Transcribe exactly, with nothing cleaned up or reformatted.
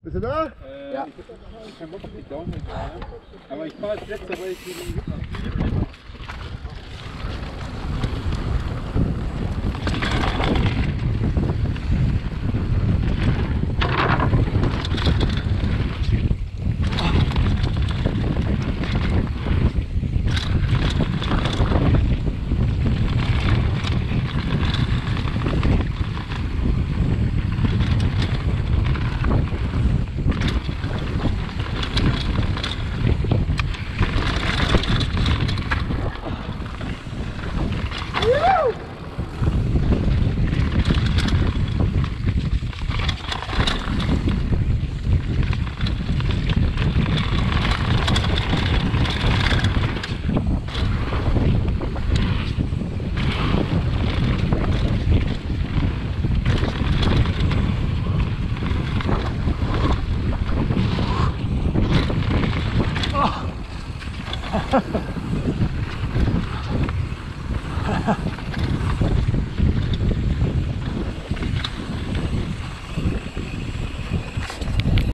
Bist du da? Äh, Ja. Ich hab keinen Bock auf die Daumen gerade. Aber ich fahre als letzter, weil ich die. Ha ha.